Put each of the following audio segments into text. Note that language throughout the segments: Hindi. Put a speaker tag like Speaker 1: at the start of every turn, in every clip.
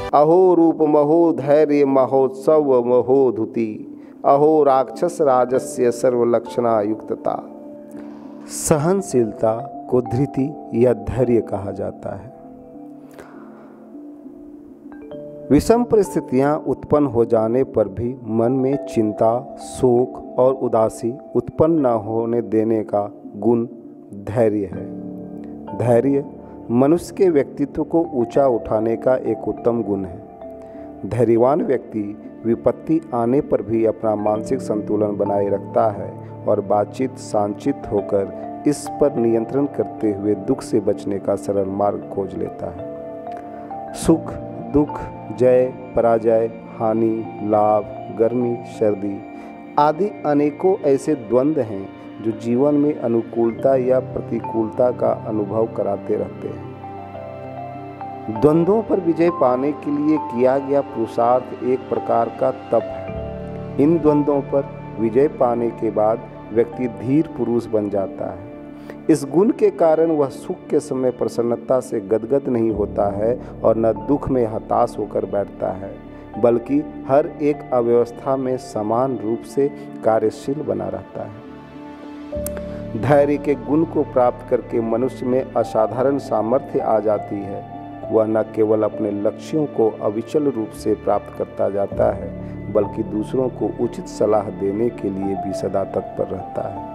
Speaker 1: अहो रूप महो धैर्य महोत्सव महोधुति, अहो राक्षस राजस्य सर्वलक्षणा युक्तता। सहनशीलता को धृति या धैर्य कहा जाता है। विषम परिस्थितियां उत्पन्न हो जाने पर भी मन में चिंता, शोक और उदासी उत्पन्न न होने देने का गुण धैर्य है। धैर्य मनुष्य के व्यक्तित्व को ऊंचा उठाने का एक उत्तम गुण है। धैर्यवान व्यक्ति विपत्ति आने पर भी अपना मानसिक संतुलन बनाए रखता है और बातचीत शांतचित्त होकर इस पर नियंत्रण करते हुए दुख से बचने का सरल मार्ग खोज लेता है। सुख, दुख, जय, पराजय, हानि, लाभ, गर्मी, सर्दी आदि अनेकों ऐसे द्वंद्व हैं जो जीवन में अनुकूलता या प्रतिकूलता का अनुभव कराते रहते हैं। द्वंद्वों पर विजय पाने के लिए किया गया पुरुषार्थ एक प्रकार का तप है। इन द्वंद्वों पर विजय पाने के बाद व्यक्ति धीर पुरुष बन जाता है। इस गुण के कारण वह सुख के समय प्रसन्नता से गदगद नहीं होता है और न दुख में हताश होकर बैठता है, बल्कि हर एक अव्यवस्था में समान रूप से कार्यशील बना रहता है। धैर्य के गुण को प्राप्त करके मनुष्य में असाधारण सामर्थ्य आ जाती है। वह न केवल अपने लक्ष्यों को अविचल रूप से प्राप्त करता जाता है, बल्कि दूसरों को उचित सलाह देने के लिए भी सदा तत्पर रहता है।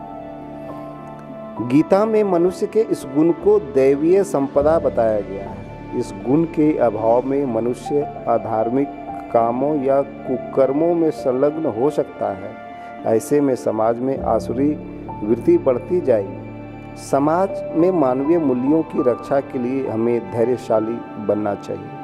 Speaker 1: गीता में मनुष्य के इस गुण को दैवीय संपदा बताया गया है। इस गुण के अभाव में मनुष्य अधार्मिक कामों या कुकर्मों में संलग्न हो सकता है। ऐसे में समाज में आसुरी वृत्ति बढ़ती जाएगी। समाज में मानवीय मूल्यों की रक्षा के लिए हमें धैर्यशाली बनना चाहिए।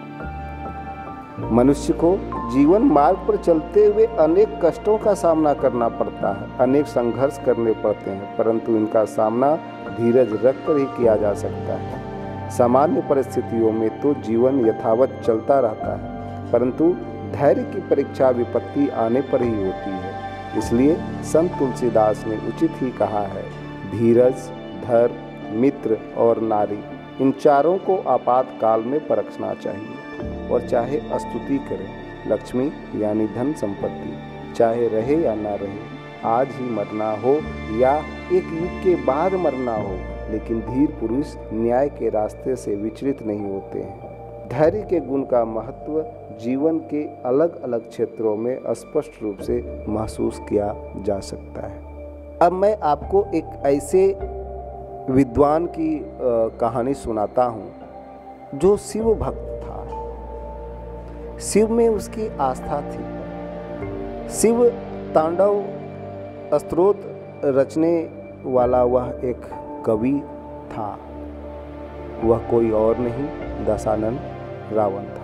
Speaker 1: मनुष्य को जीवन मार्ग पर चलते हुए अनेक कष्टों का सामना करना पड़ता है, अनेक संघर्ष करने पड़ते हैं, परंतु इनका सामना धीरज रखकर ही किया जा सकता है। सामान्य परिस्थितियों में तो जीवन यथावत चलता रहता है, परंतु धैर्य की परीक्षा विपत्ति आने पर ही होती है। इसलिए संत तुलसीदास ने उचित ही कहा है, धीरज, धर्म, मित्र और नारी, इन चारों को आपातकाल में परखना चाहिए। और चाहे स्तुति करें, लक्ष्मी यानी धन संपत्ति चाहे रहे या ना रहे, आज ही मरना हो या एक युग के बाद मरना हो, लेकिन धीर पुरुष न्याय के रास्ते से विचलित नहीं होते हैं। धैर्य के गुण का महत्व जीवन के अलग अलग क्षेत्रों में स्पष्ट रूप से महसूस किया जा सकता है। अब मैं आपको एक ऐसे विद्वान की कहानी सुनाता हूँ जो शिव भक्त था। शिव में उसकी आस्था थी। शिव तांडव स्तोत्र रचने वाला वह एक कवि था। वह कोई और नहीं, दशानन रावण था।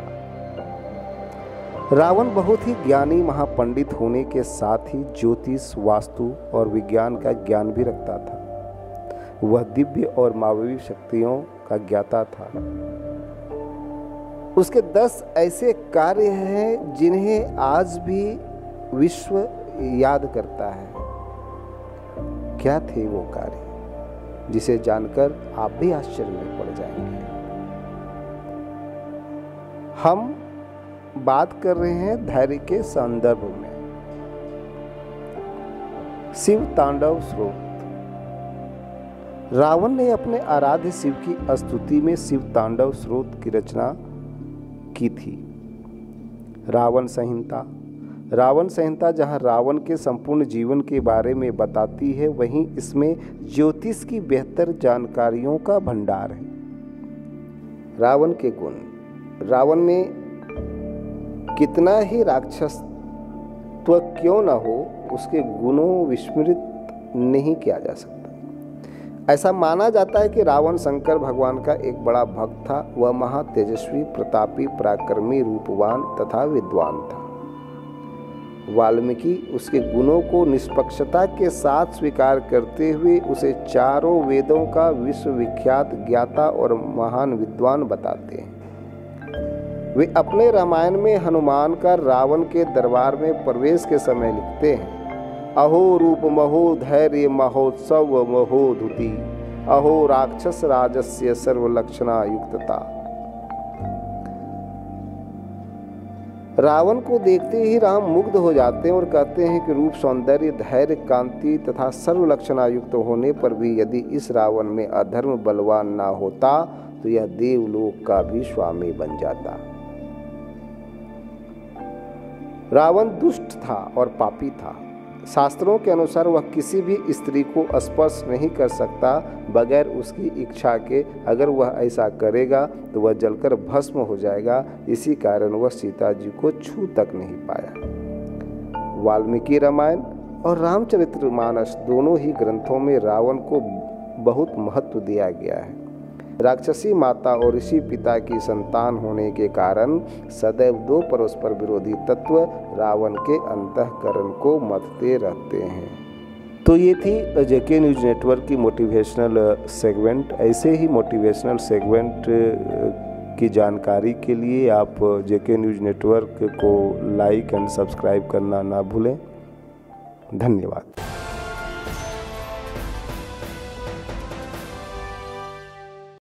Speaker 1: रावण बहुत ही ज्ञानी महापंडित होने के साथ ही ज्योतिष, वास्तु और विज्ञान का ज्ञान भी रखता था। वह दिव्य और मानवीय शक्तियों का ज्ञाता था। उसके 10 ऐसे कार्य हैं जिन्हें आज भी विश्व याद करता है। क्या थे वो कार्य, जिसे जानकर आप भी आश्चर्य में पड़ जाएंगे। हम बात कर रहे हैं धैर्य के संदर्भ में। शिव तांडव स्तोत्र। रावण ने अपने आराध्य शिव की स्तुति में शिव तांडव स्तोत्र की रचना की थी। रावण संहिता। रावण संहिता जहां रावण के संपूर्ण जीवन के बारे में बताती है, वहीं इसमें ज्योतिष की बेहतर जानकारियों का भंडार है। रावण के गुण। रावण में कितना ही राक्षसत्व क्यों न हो, उसके गुणों विस्मृत नहीं किया जा सकता। ऐसा माना जाता है कि रावण शंकर भगवान का एक बड़ा भक्त था। वह महा तेजस्वी, प्रतापी, पराक्रमी, रूपवान तथा विद्वान था। वाल्मीकि उसके गुणों को निष्पक्षता के साथ स्वीकार करते हुए उसे चारों वेदों का विश्वविख्यात ज्ञाता और महान विद्वान बताते हैं। वे अपने रामायण में हनुमान का रावण के दरबार में प्रवेश के समय लिखते हैं, अहो रूप महो धैर्य महोत्सव महोधुति, अहो राक्षस राजस्य सर्वलक्षणा युक्तता। रावण को देखते ही राम मुग्ध हो जाते हैं और कहते हैं कि रूप, सौंदर्य, धैर्य, कांति तथा सर्व लक्षणायुक्त होने पर भी यदि इस रावण में अधर्म बलवान ना होता तो यह देवलोक का भी स्वामी बन जाता। रावण दुष्ट था और पापी था। शास्त्रों के अनुसार वह किसी भी स्त्री को स्पर्श नहीं कर सकता बगैर उसकी इच्छा के। अगर वह ऐसा करेगा तो वह जलकर भस्म हो जाएगा। इसी कारण वह सीता जी को छू तक नहीं पाया। वाल्मीकि रामायण और रामचरितमानस दोनों ही ग्रंथों में रावण को बहुत महत्व दिया गया है। राक्षसी माता और ऋषि पिता की संतान होने के कारण सदैव दो परस्पर विरोधी तत्व रावण के अंतःकरण को मथते रहते हैं। तो ये थी जेके न्यूज़ नेटवर्क की मोटिवेशनल सेगमेंट। ऐसे ही मोटिवेशनल सेगमेंट की जानकारी के लिए आप जेके न्यूज़ नेटवर्क को लाइक एंड सब्सक्राइब करना ना भूलें। धन्यवाद।